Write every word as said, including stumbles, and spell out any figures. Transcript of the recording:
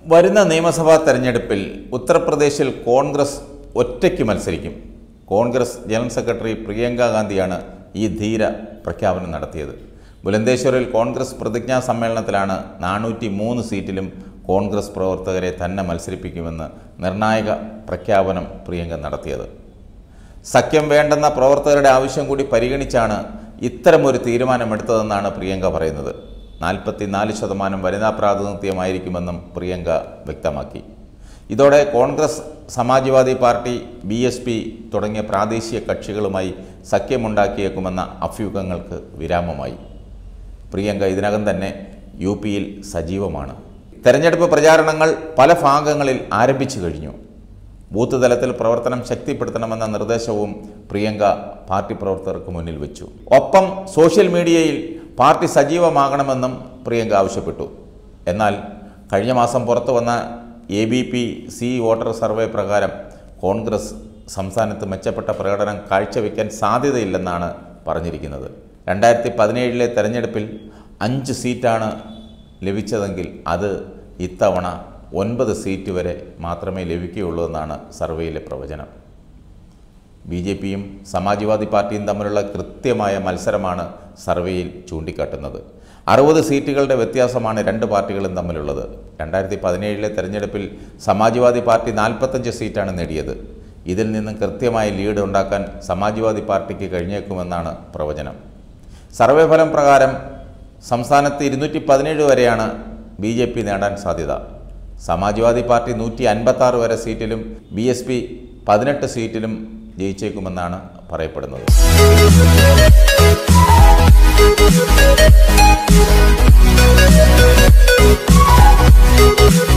വരുന്ന നിയമസഭാ തെരഞ്ഞെടുപ്പിൽ ഉത്തർപ്രദേശിൽ കോൺഗ്രസ് ഒറ്റയ്ക്ക് മത്സരിക്കും. കോൺഗ്രസ് ജനറൽ സെക്രട്ടറി പ്രിയങ്ക ഗാന്ധിയാണ് ഈ ധീര പ്രഖ്യാപനം നടത്തിയത്. ബുലന്ദേശ്വറിൽ കോൺഗ്രസ് പ്രതിജ്ഞാ സമ്മേളനത്തിലാണ് നാനൂറ്റി മൂന്ന് സീറ്റിലും കോൺഗ്രസ് പ്രവർത്തകരെ തന്നെ മത്സരിപ്പിക്കുമെന്ന് നിർണായക പ്രഖ്യാപനം പ്രിയങ്ക നടത്തിയത്. സഖ്യം വേണ്ടെന്ന പ്രവർത്തകരുടെ ആവശ്യം കൂടി പരിഗണിച്ചാണ് ഇത്തരമൊരു തീരുമാനമെടുത്തതെന്നാണ് പ്രിയങ്ക പറയുന്നത്. നാൽപ്പത്തിനാല് ശതമാനം വനിതാ പ്രാതിനിധ്യമായിരിക്കുമെന്നും പ്രിയങ്ക വ്യക്തമാക്കി. ഇതോടെ Congress, Samajwadi party, B S P തുടങ്ങിയ പ്രാദേശിക കക്ഷികളുമായി സഖ്യമുണ്ടാക്കിയേക്കുമെന്ന അഭ്യൂഹങ്ങൾക്ക് വിരാമമായി. പ്രിയങ്ക ഇതിനകം തന്നെ യു പിയിൽ സജീവമാണ്. തെരഞ്ഞെടുപ്പ് പ്രചാരണങ്ങൾ പല ഭാഗങ്ങളിൽ ആരംഭിച്ചു കഴിഞ്ഞു. ബൂത്ത് തലത്തിൽ പ്രവർത്തനം ശക്തിപ്പെടുത്തണമെന്ന നിർദ്ദേശവും പ്രിയങ്ക പാർട്ടി പ്രവർത്തകർക്ക് മുന്നിൽ വെച്ചു. ഒപ്പം സോഷ്യൽ മീഡിയയിൽ പാർട്ടി സജീവമാകണമെന്നും പ്രിയങ്ക ആവശ്യപ്പെട്ടു. എന്നാൽ കഴിഞ്ഞ മാസം പുറത്തു വന്ന A B P C voter survey പ്രകാരം കോൺഗ്രസ് സംസ്ഥാനത്ത് മെച്ചപ്പെട്ട പ്രകടനം കാഴ്ചവെക്കാൻ സാധ്യതയില്ലെന്നാണ് പറഞ്ഞിരിക്കുന്നത്. രണ്ടായിരത്തി പതിനേഴിലെ തെരഞ്ഞെടുപ്പിൽ അഞ്ച് സീറ്റാണ് ലഭിച്ചതെങ്കിൽ അത് ഇത്തവണ ഒൻപത് സീറ്റ് വരെ മാത്രമേ ലഭിക്കുകയുള്ളൂ എന്നാണ് സർവേയിലെ പ്രവചനം. ബി ജെ പിയും സമാജ്വാദി പാർട്ടിയും തമ്മിലുള്ള കൃത്യമായ മത്സരമാണ് സർവേയിൽ ചൂണ്ടിക്കാട്ടുന്നത്. അറുപത് സീറ്റുകളുടെ വ്യത്യാസമാണ് രണ്ട് പാർട്ടികളും തമ്മിലുള്ളത്. രണ്ടായിരത്തി പതിനേഴിലെ തെരഞ്ഞെടുപ്പിൽ സമാജ്വാദി പാർട്ടി നാൽപ്പത്തഞ്ച് സീറ്റാണ് നേടിയത്. ഇതിൽ നിന്നും കൃത്യമായ ലീഡ് ഉണ്ടാക്കാൻ സമാജ്വാദി പാർട്ടിക്ക് കഴിഞ്ഞേക്കുമെന്നാണ് പ്രവചനം. സർവേ ഫലം പ്രകാരം സംസ്ഥാനത്ത് ഇരുന്നൂറ്റി പതിനേഴ് വരെയാണ് ബി ജെ പി നേടാൻ സാധ്യത. സമാജ്വാദി പാർട്ടി നൂറ്റി അൻപത്താറ് വരെ സീറ്റിലും ബി എസ് പി പതിനെട്ട് സീറ്റിലും ജയിച്ചേക്കുമെന്നാണ് പറയപ്പെടുന്നത്.